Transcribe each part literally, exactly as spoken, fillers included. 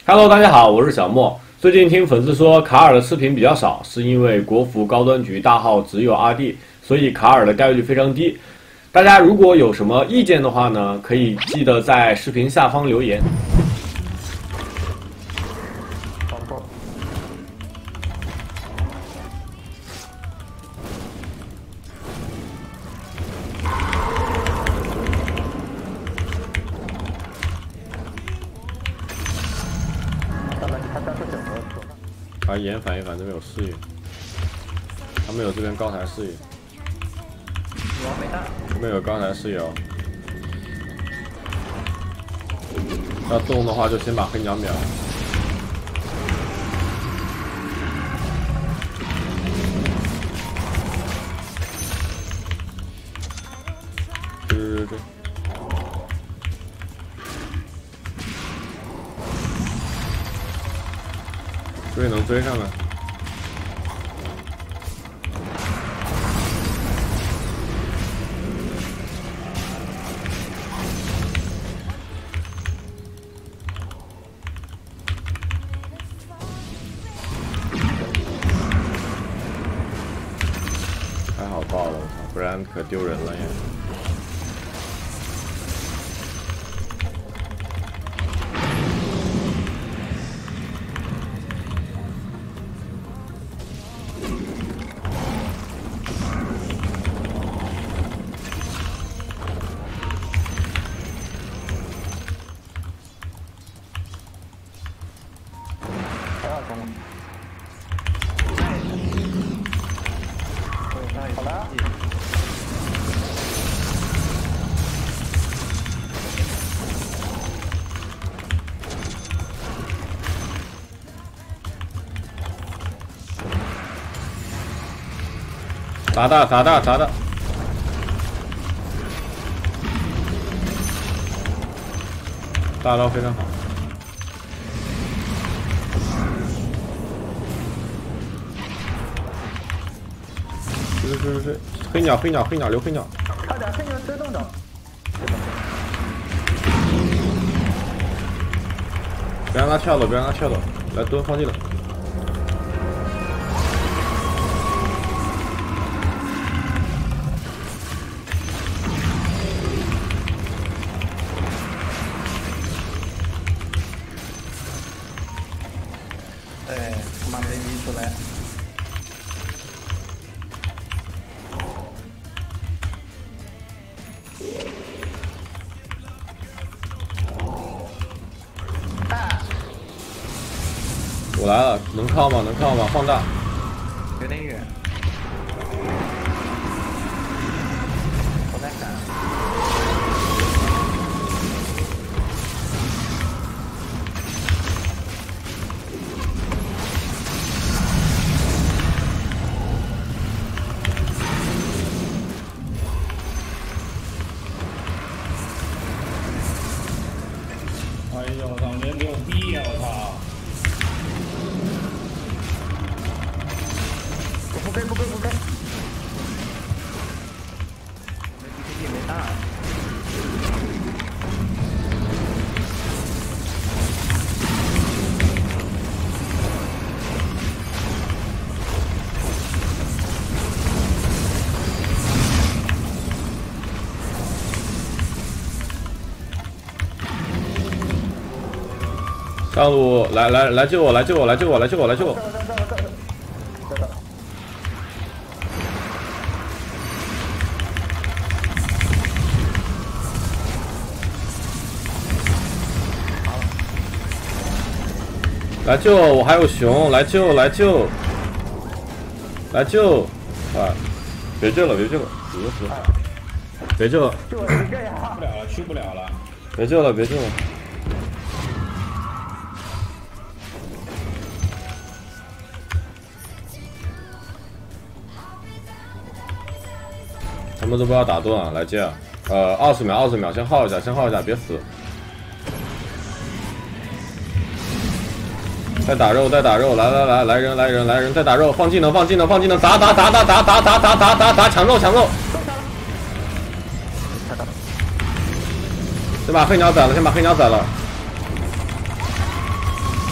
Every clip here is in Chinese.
Hello， 大家好，我是小莫。最近听粉丝说卡尔的视频比较少，是因为国服高端局大号只有 R D， 所以卡尔的概率非常低。大家如果有什么意见的话呢，可以记得在视频下方留言。 把眼反一反，这边有视野，他们有这边高台视野， 有没大， 这边有高台视野哦。要动的话，就先把黑鸟秒。对对对对。 追能追上来，还好爆了，我操，不然可丢人了呀。 好了。 砸大砸大砸大！大招非常好。 追追追追！黑鸟黑鸟黑鸟留黑鸟！ 快点，黑鸟追动着！ 别让他跳走，别让他跳走，来蹲放技能。 哎，他妈没迷出来。 我来了，能靠吗？能靠吗？放大。 有点远。我在闪。 哎呦我操！人给我逼呀！我操！ 不给不给不给！没 B K D 没大。 上路来来来救我！来救我！来救我！来救我！来救我！ 来救我！还有熊！来救！来救！来救！啊！别救了！别救了！死就死！别救了！ 就我一个呀！ 不了了，去不了了。 别救了！别救了！他们都不要打盾啊！来接啊！呃，二十秒，二十秒，先耗一下，先耗一下，别死！ 再打肉，再打肉，来来来，来人来人来人，再打肉，放技能，放技能，放技能，砸砸砸砸砸砸砸砸砸砸砸，抢肉抢肉！先把黑鸟宰了，先把黑鸟宰了。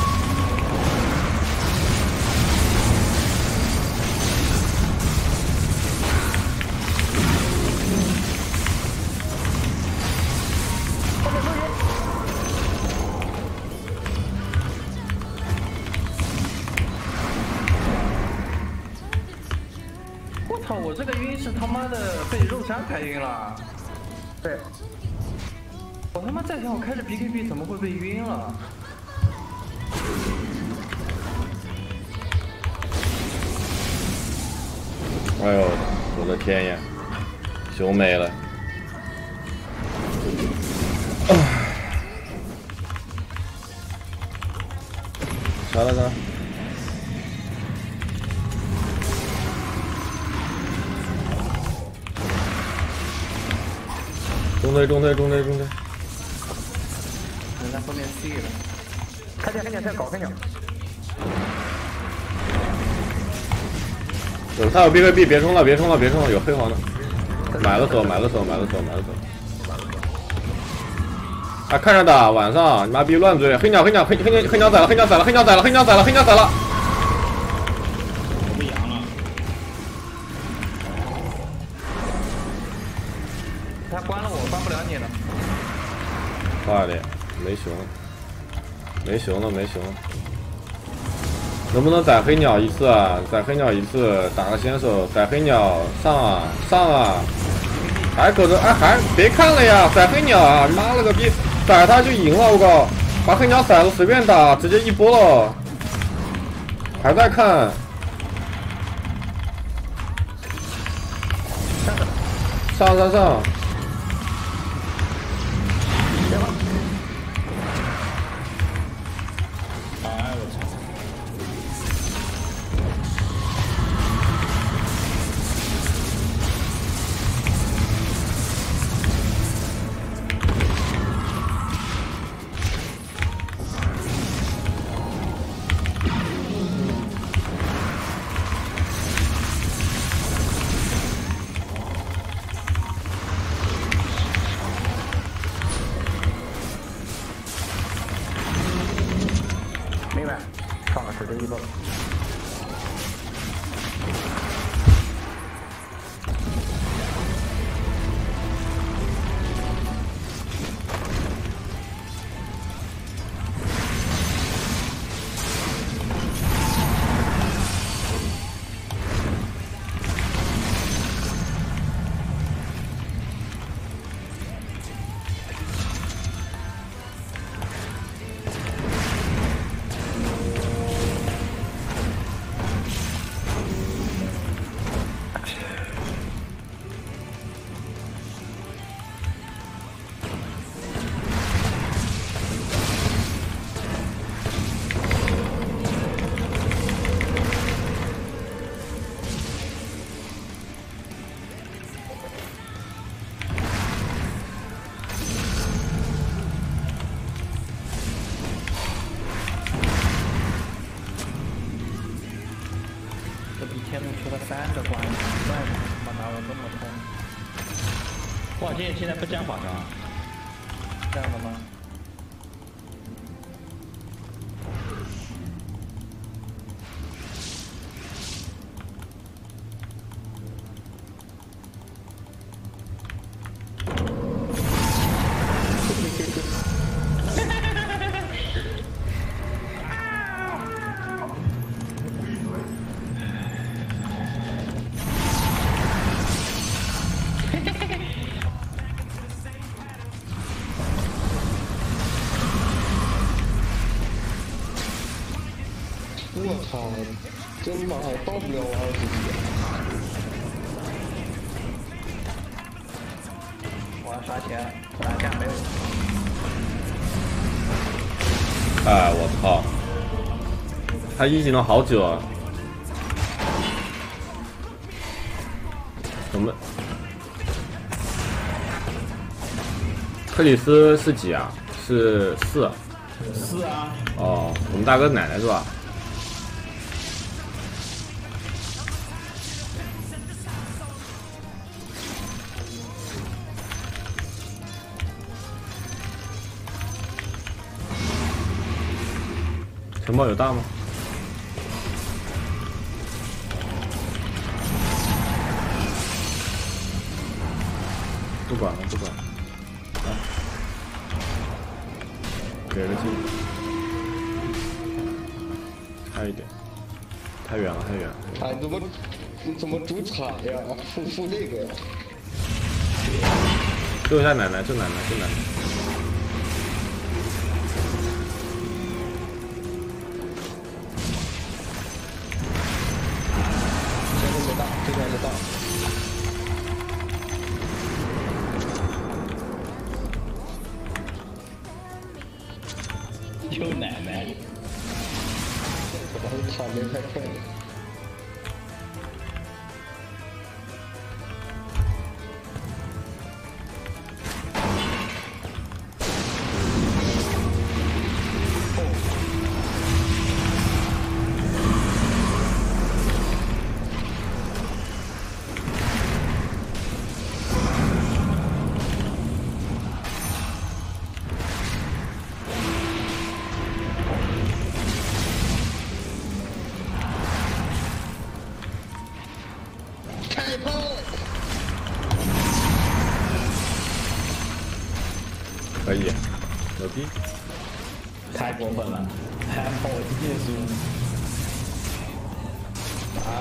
我这个晕是他妈的被肉山开晕了。 对， 我他妈在想我开着 B K B 怎么会被晕了？ 哎呦，我的天呀，熊没了。杀了他！中队，中队，中队，中队！ 人在后面 C 了。 看见看见在搞看见。 有他有 B K B， 别冲了，别冲了，别冲了，有黑黄的。买了走，买了走，买了走，买了走。啊，看着打，晚上你妈逼乱追，黑鸟黑鸟黑黑鸟黑鸟宰了，黑鸟宰了，黑鸟宰了，黑鸟宰了，黑鸟宰了。 我被阳了。 他关了我，关不了你了。 快点，没熊了，没熊了，没熊了。能不能宰黑鸟一次啊？宰黑鸟一次，打个先手，宰黑鸟上啊上啊！还搁着哎还别看了呀，宰黑鸟啊！妈了个逼！宰他就赢了，我靠！把黑鸟宰了，随便打，直接一波了。还在看。上上上！ 哎，我操！ 明白，上了是这一波。 这比天幕出了三个关，怪不得他妈拿我这么痛。 哇，这现在不占法上。 这样的吗？ 我操！真妈到不了我二十级。 我要刷钱，打架没有。 哎，我操！他一级了好久啊！怎么？克里斯是几啊？是四。 四啊。 哦，我们大哥奶奶是吧？城堡有大吗？不管了，不管了。啊、给个镜，差一点，太远了，太远了。 哎，怎么怎么主场呀？副副这个呀？ 救一下奶奶，救奶奶，救奶奶。 这个没到，这个还没到。 救奶奶！ 我当时场面太快了。 可以，牛逼！ 太过分了，还跑我直接输。啊！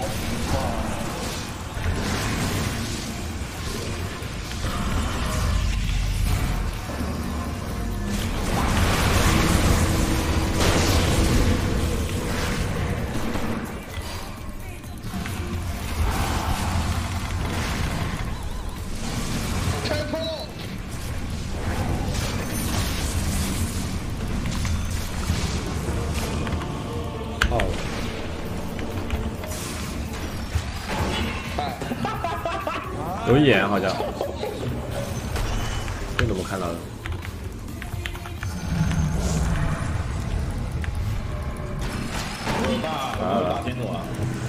开炮！ 哦，有眼好像，这怎么看到的？ 我爸，我打天弩啊！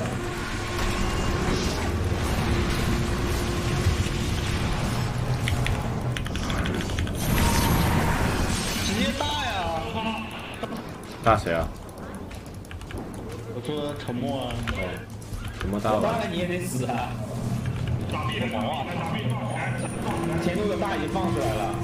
直接大呀！ 大谁啊？ 我说沉默啊！ 什么大当吧？ 然你也得死啊！什么啊？天弩的大已经放出来了。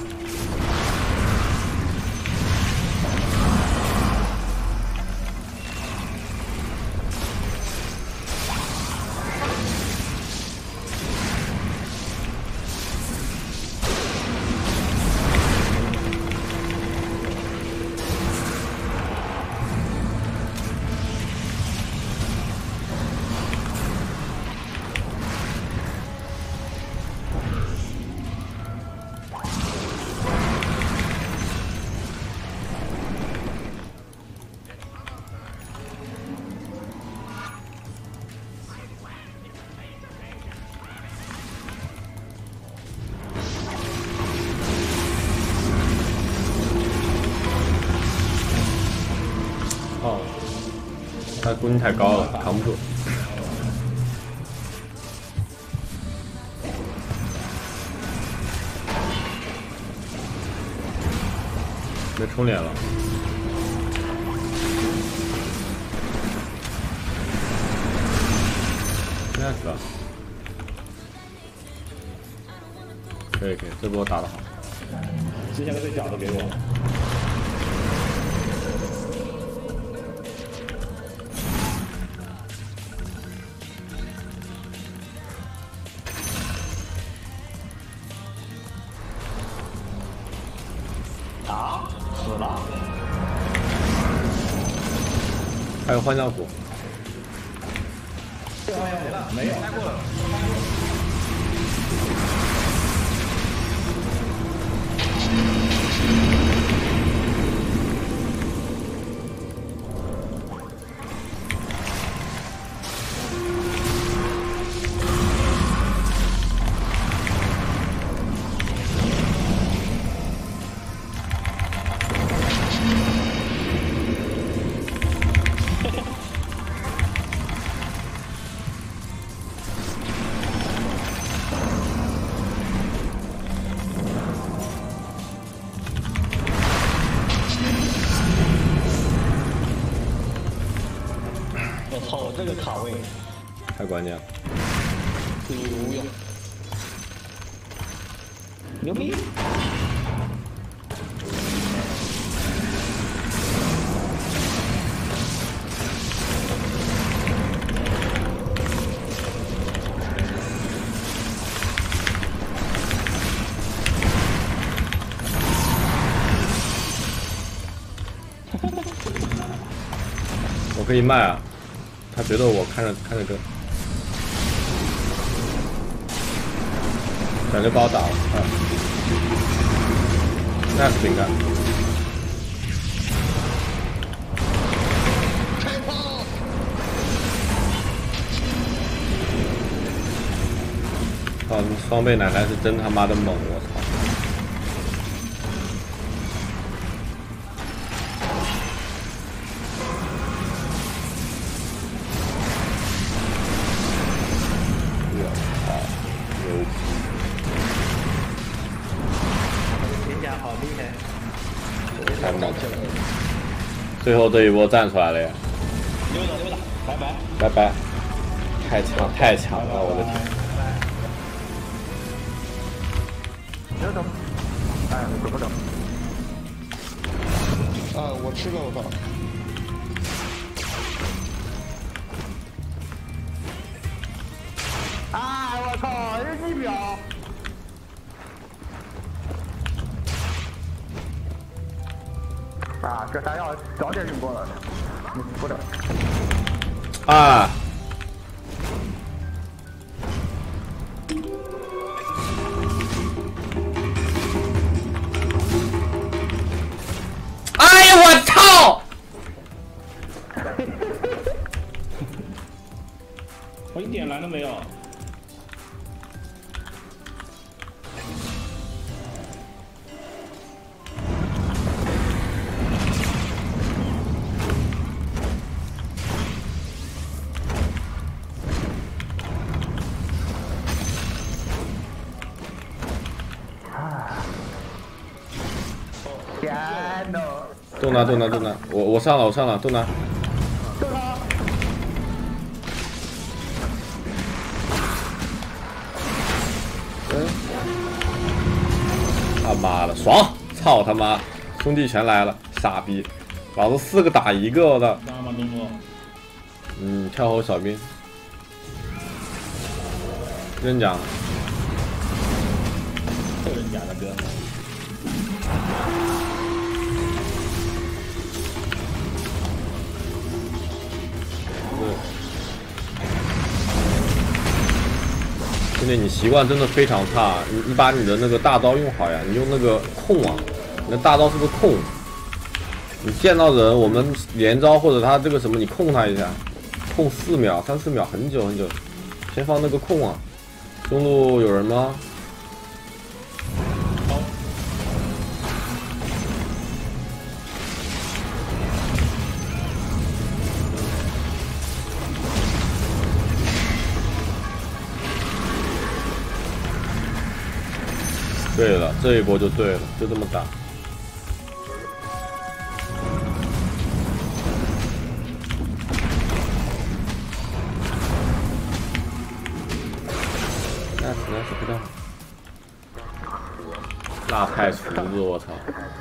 哦，他攻击太高了，扛不住。没冲脸了。那是啊。可以可以，这波打得好。 之前的最小的给我。 啊，死了！ 还有幻象斧， 这幻象斧没有，开过了。我操，我这个卡位太关键了。 牛呀！ 牛逼！ 我可以卖啊，他觉得我看着看着跟，感觉把我打了啊！那是饼干。 开炮！ 操，双倍奶奶是真他妈的猛，我操！ 太猛了！最后这一波站出来了呀！ 溜达溜达，拜拜拜拜！太强太强了，我的天！ 别走，哎，走不走？ 啊，我吃了，我操！ 哎，我操，这一秒！ 啊，这弹药早点用过了，你不的。 啊！哎呀，我操！ 我一点蓝都没有。 天呐！ 都拿都拿都拿，我我上了我上了都拿。 救他！ 嗯。他妈的爽！操他妈！兄弟全来了，傻逼！老子四个打一个，我操！ 干嘛东哥？ 嗯，跳后小兵。真讲。 真假的哥。 兄弟，你习惯真的非常差。你你把你的那个大招用好呀，你用那个控啊，你的大招是个控。你见到人，我们连招或者他这个什么，你控他一下，控四秒、三四秒，很久很久。先放那个控啊。中路有人吗？ 对了，这一波就对了，就这么打。那实在是不知道。辣派厨子，我操！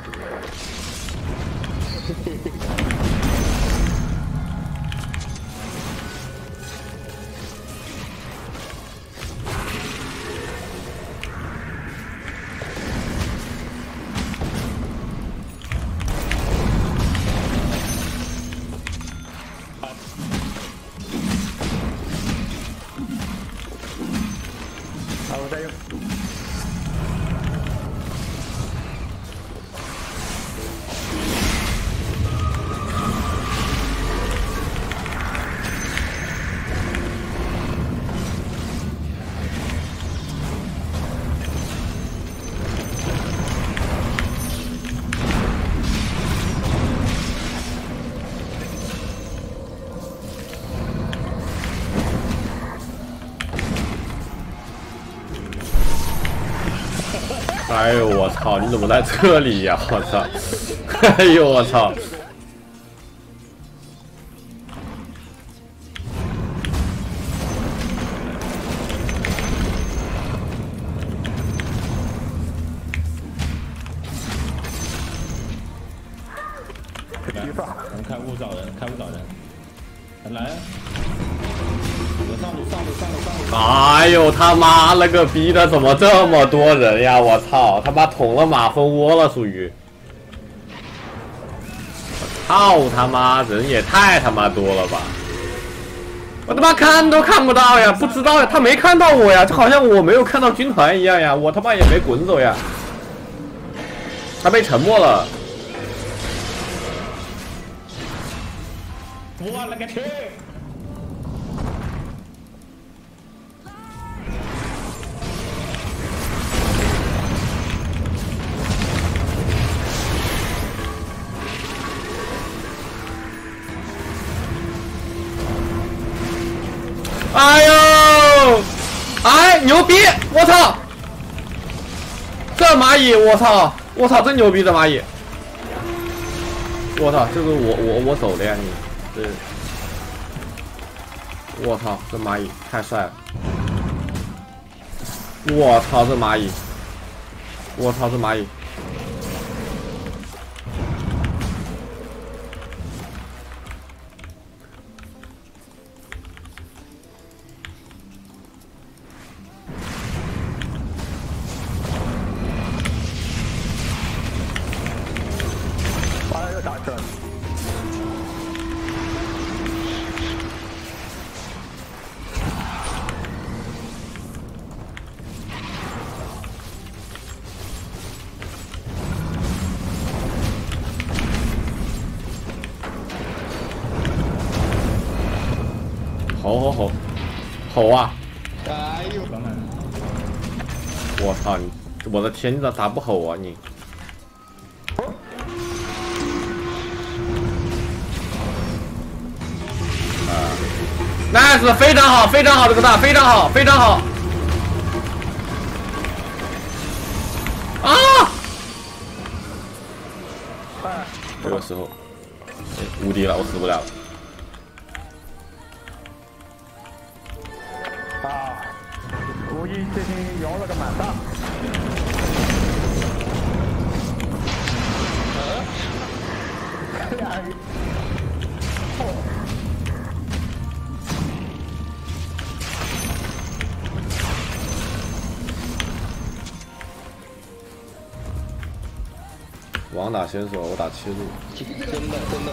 好，我再用。 哎呦我操！你怎么在这里呀？我操！哎呦我操！ 我们开雾找人，开雾找人，来，我上路上路上路上路。 哎呦他妈了个逼的，怎么这么多人呀？我操！他妈捅了马蜂窝了，属于。他操他妈，人也太他妈多了吧！我他妈看都看不到呀，不知道呀，他没看到我呀，就好像我没有看到军团一样呀，我他妈也没滚走呀，他被沉默了。 我勒个去！ 哎呦，哎，牛逼！我操，这蚂蚁，我操，我操，真牛逼！这蚂蚁，我操，这个我我我走的呀，你这，我操，这蚂蚁太帅了！我操，这蚂蚁，我操，这蚂蚁。 又打这儿。 吼吼吼，吼啊！ 哎呦， 等等， 我操你！我的天，你咋咋不吼啊你？ nice， 非常好，非常好，这个大，非常好，非常好。啊！这个时候，无敌了，我死不了了。 啊！故意这天摇了个满大。俩人。 王打先手，我打切入。 真的真的。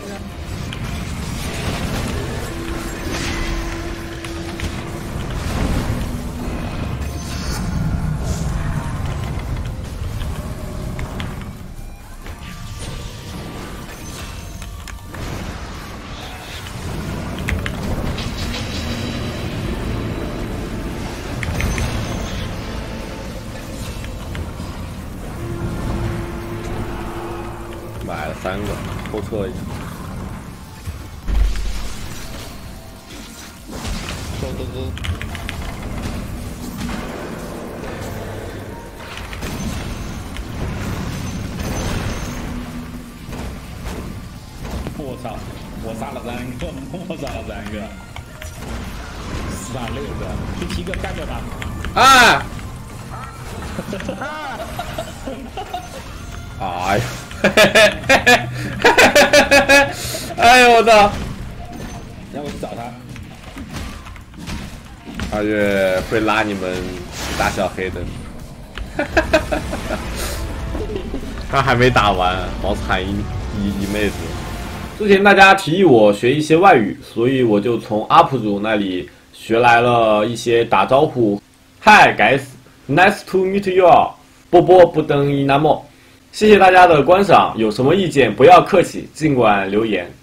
买了三个，后撤一下。 走走走。 我操！我杀了三个，我杀了三个，四打六个，去提个干掉他！ 哎！哎呀！ 哎呦我操！ 让我去找他。 二月会拉你们打小黑的。他还没打完，好惨一一一妹子。之前大家提议我学一些外语，所以我就从 U P 主那里学来了一些打招呼。嗨，guys， nice to meet you all。波波不等伊那么。 谢谢大家的观赏，有什么意见不要客气，尽管留言。